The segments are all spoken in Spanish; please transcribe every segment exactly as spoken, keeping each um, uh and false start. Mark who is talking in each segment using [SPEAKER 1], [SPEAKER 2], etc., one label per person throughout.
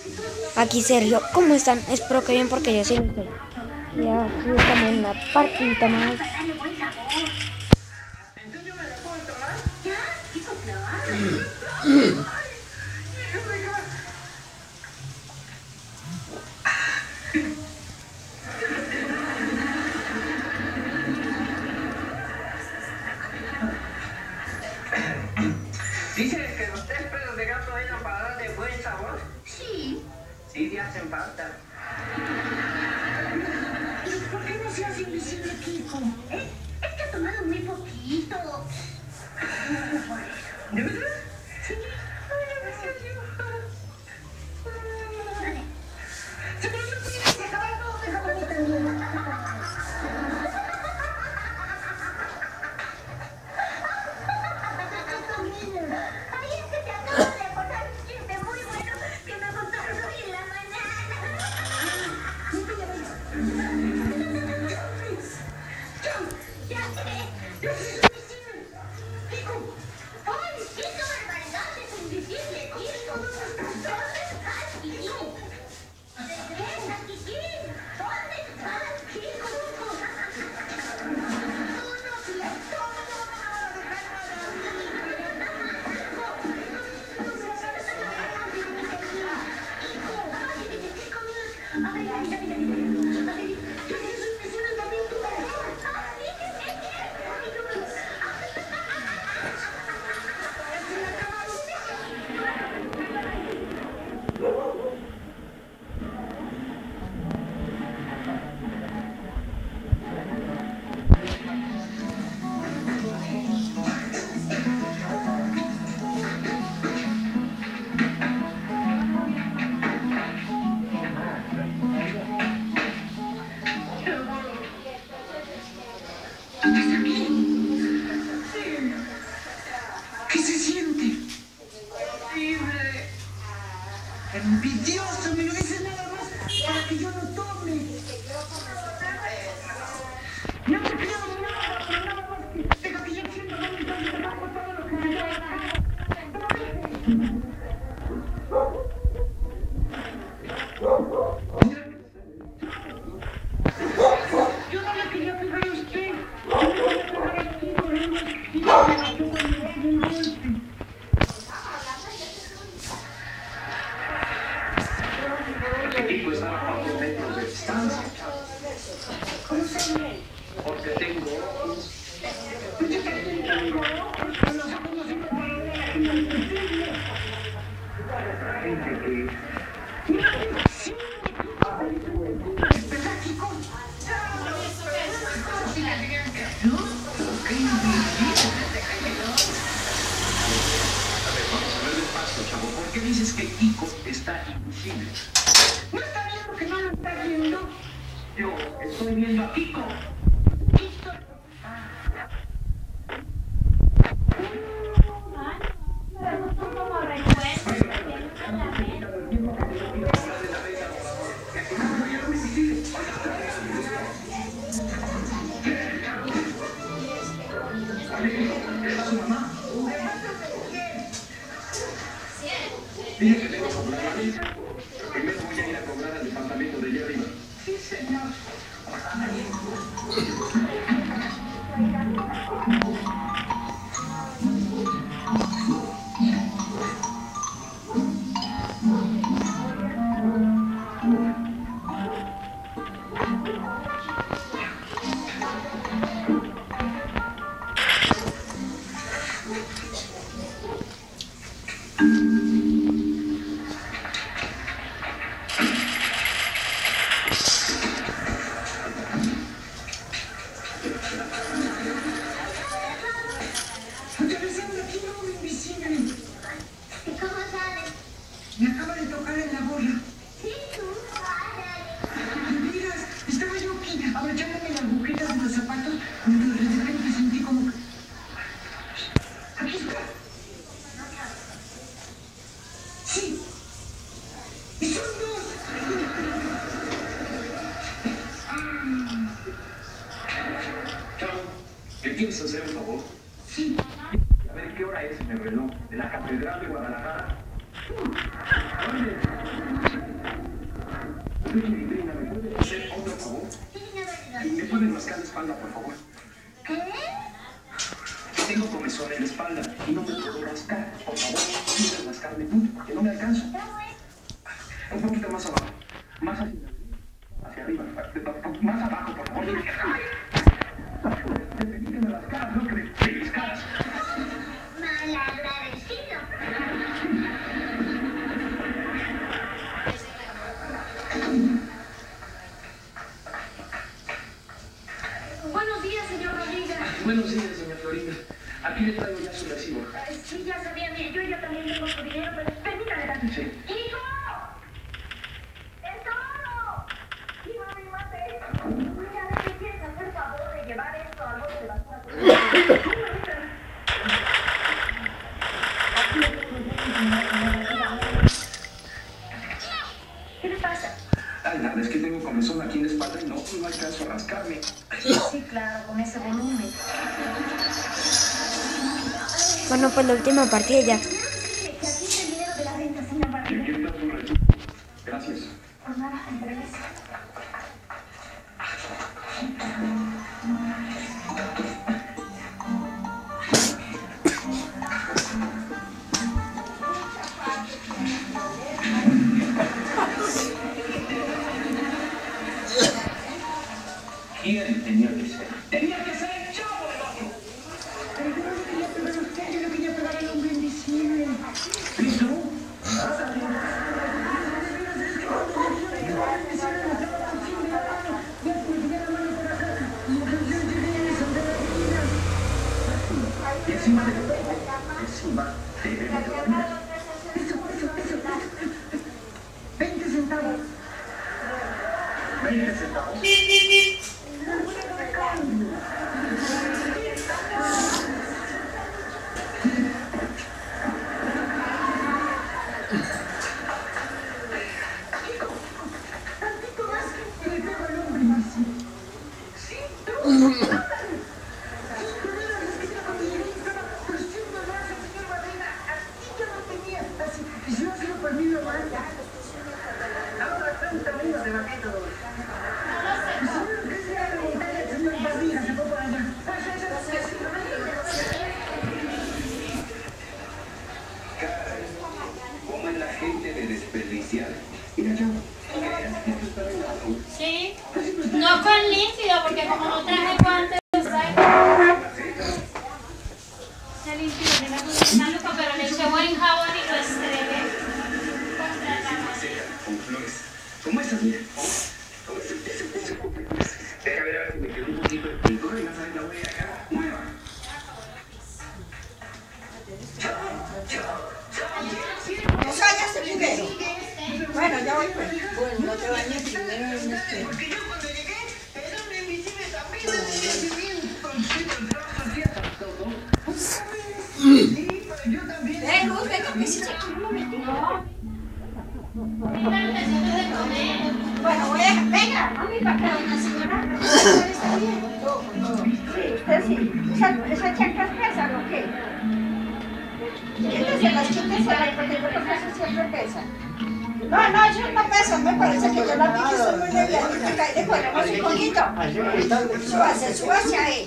[SPEAKER 1] Aquí Sergio, ¿cómo están? Espero que bien porque yo sí lo estoy. Y aquí estamos en una partidita más.
[SPEAKER 2] Dice que los tres pelos de gato eran para darle buen sabor.
[SPEAKER 3] Sí.
[SPEAKER 2] Sí, te hacen falta.
[SPEAKER 3] ¿Y por qué no se hace invisible, Kiko? ¿Eh? Es que ha tomado muy poquito.
[SPEAKER 2] ¿De verdad?
[SPEAKER 3] Sí. Se me olvidó que se acaba todo, déjame a mí también. Ay, es que te acabo de acordar un chiste muy bueno que me contaron hoy en la mañana. Ya sé, yo soy invisible. Kiko. Ay, sí, qué barbaridad, es invisible. Kiko, ¿dónde estás? Ay, Kiko. Regresa, Kikín. ¿Dónde estás, Kiko? Tú no tienes todo.
[SPEAKER 2] ¿Qué se siente? Libre. Envidioso, me lo dice nada más para que yo no tome. No te creo nada, pero nada más que deja que yo sienta más y te hago todo lo que me da. Yo no le quería pegar a usted. Yo le quería pegar a ti, por ejemplo, y yo me la pongo en el golpe. Kiko estaba a pocos metros de distancia.
[SPEAKER 3] ¿Cómo se
[SPEAKER 2] Porque tengo ojos.
[SPEAKER 3] Pues yo también tengo ojos, pero los ojos no sirven para nada. Invisible.
[SPEAKER 2] Gente que...
[SPEAKER 3] Sí. ¿Verdad, Kiko?
[SPEAKER 2] ¿No? ¿Qué invisible? A ver, vamos a ver despacio, chavo. ¿Por qué dices que Kiko está invisible?
[SPEAKER 3] ¿No está viendo que no lo está viendo?
[SPEAKER 2] Yo estoy viendo a Kiko.
[SPEAKER 3] Listo.
[SPEAKER 2] ¿Esa es su mamá? Dile que tengo que cobrar la visa. Primero voy a ir a cobrar al departamento de allá arriba.
[SPEAKER 3] Sí, señor. Utilizando aquí un hombre invisible. ¿Y cómo sabes?
[SPEAKER 2] Me acaba de tocar en la gorra.
[SPEAKER 3] Sí, tú.
[SPEAKER 2] ¿Me digas? Estaba yo aquí abrochándome las agujetas de los zapatos cuando de repente sentí como que... Aquí está. Sí. Y son dos. Chao. ¿Me quieres hacer un favor?
[SPEAKER 3] Sí.
[SPEAKER 2] A ver qué hora es en el reloj de la Catedral de Guadalajara. ¿Dónde? ¿me puede hacer otro favor? ¿Me puede mascar la espalda, por favor?
[SPEAKER 3] ¿Qué?
[SPEAKER 2] Tengo comezón en la espalda y no me puedo rascar. Por favor, quiero mascarme tú, porque no me alcanzo. Un poquito más abajo. Más hacia, hacia arriba. Más abajo, por favor. Te pedí que me rascaras, no que me pellizcaras.
[SPEAKER 3] Malagradecido. Buenos días, señor Rodríguez.
[SPEAKER 2] Buenos días, señor Florinda. Aquí le traigo ya su recibo.
[SPEAKER 3] Ay, sí, ya sabía, mire, yo ya también tengo su dinero, pero permítame dar.
[SPEAKER 2] Sí.
[SPEAKER 3] ¡Hijo! ¡Es todo! ¡Hijo, mi madre! Mira, ¿me quieres hacer el favor de llevar esto al bote de basura? ¿Qué le pasa?
[SPEAKER 2] Ay, nada, es que tengo comezón aquí en la espalda y no, no alcanzo a rascarme.
[SPEAKER 3] Sí, claro, con ese volumen.
[SPEAKER 1] Bueno, pues la última partida ya.
[SPEAKER 3] Que aquí está el dinero de la renta, señor
[SPEAKER 2] Y
[SPEAKER 3] Martínez.
[SPEAKER 2] aquí está su recibo. Gracias.
[SPEAKER 3] Pues nada, entregues.
[SPEAKER 2] ¿Quién tenía que ser? ¡Tenía que ser el chavo del otro!
[SPEAKER 4] Pero yo no le quería pegar a usted, yo le quería pegar al hombre invisible.
[SPEAKER 2] ¿Y tú? Y encima de todo, encima de
[SPEAKER 4] veinte centavos.
[SPEAKER 2] veinte centavos.
[SPEAKER 4] Tantito más y le pego al hombre invisible. Sí, tú. Yo se lo permito más. Ahora treinta minutos de vaquero.
[SPEAKER 2] Caray, ¿cómo es la gente de desperdiciar? Mira, chavo, esto está arreglado.
[SPEAKER 5] Sí, no con líquido, porque como no traje guantes, ¿sabes? Se limpió, yo me puse una lupa, pero le eché buen jabón y lo estregué contra la
[SPEAKER 2] Seca, con flores. ¿Cómo estás, mira? Deja ver a ver si me quedó un poquito de pintura y vas a ver la voy a acá. Mueva.
[SPEAKER 6] ¿No se bañaste primero? Bueno, ya voy pues. Bueno, no te bañes primero en este.
[SPEAKER 2] Porque yo cuando llegué, era un invisible también, no tenía bien consciente el trabajo hacía todo. Sí, pero yo también.
[SPEAKER 6] Eh, Luz, venga, que si se un momentito. Bueno, voy a. Venga, mami, para acá, una señora. Está bien. Sí, usted sí. ¿Esa, esa chanclas pesan o qué? Quítese las, quítese, porque yo creo que eso siempre pesa. No, no, ellos no pesan, me parece que yo la vi que son muy delgaditas. Ahí le ponemos un poquito. Súbase, súbase ahí.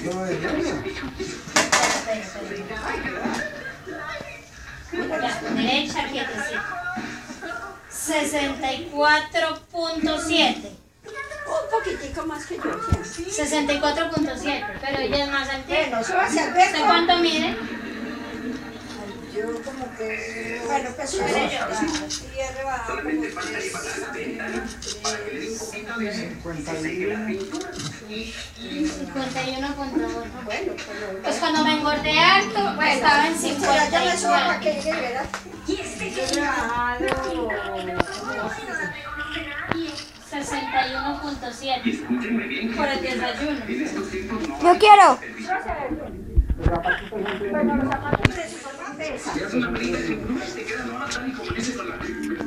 [SPEAKER 5] derecha, quietecito. sesenta y cuatro punto siete.
[SPEAKER 6] Un poquitico más que yo. ¿Sí?
[SPEAKER 5] sesenta y cuatro punto siete, pero ella es más alta.
[SPEAKER 6] Bueno, súbase al
[SPEAKER 5] ¿Usted
[SPEAKER 6] beco.
[SPEAKER 5] cuánto mide?
[SPEAKER 6] Yo como que... Bueno, pues súbase yo. Sí, he rebajado como
[SPEAKER 2] Solamente falta llevarla a la ventana para que le dé un poquito de y se seque la pintura.
[SPEAKER 5] cincuenta y uno punto uno.
[SPEAKER 6] Bueno, pero...
[SPEAKER 5] Pues cuando me engordé alto, estaba en
[SPEAKER 6] Ahora ya me subo para
[SPEAKER 5] cincuenta y cuatro.
[SPEAKER 6] que llegue, ¿verdad?
[SPEAKER 3] Y este
[SPEAKER 6] Yo he rebajado...
[SPEAKER 5] sesenta y uno punto
[SPEAKER 2] Y
[SPEAKER 5] siete.
[SPEAKER 2] escúchenme bien.
[SPEAKER 5] Por el desayuno.
[SPEAKER 2] En estos tiempos no.
[SPEAKER 1] Yo quiero.
[SPEAKER 6] Bueno, los zapatos de su forma pesan.
[SPEAKER 2] Ya son amarillas y crudas, te quedan nomás tal y como dices con la película.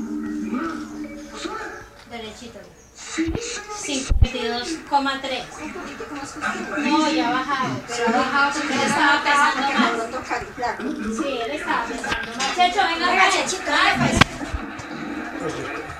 [SPEAKER 5] Derechito. cincuenta y dos coma tres. No, ya ha bajado. Pero ha bajado porque él estaba pesando más.
[SPEAKER 6] No tocar y flaco.
[SPEAKER 5] Sí, él estaba pesando más. Checho, venga,
[SPEAKER 6] Venga,
[SPEAKER 5] vale.
[SPEAKER 6] Chechito, dale pues.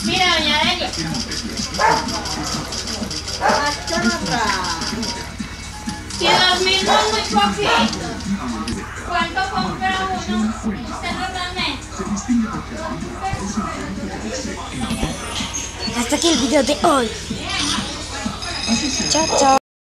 [SPEAKER 5] Mira, doña Delia. Y dos mil no es muy poquito. ¿Cuánto compra uno? Usted normalmente.
[SPEAKER 1] Hasta aquí el video de hoy. Chao, chao.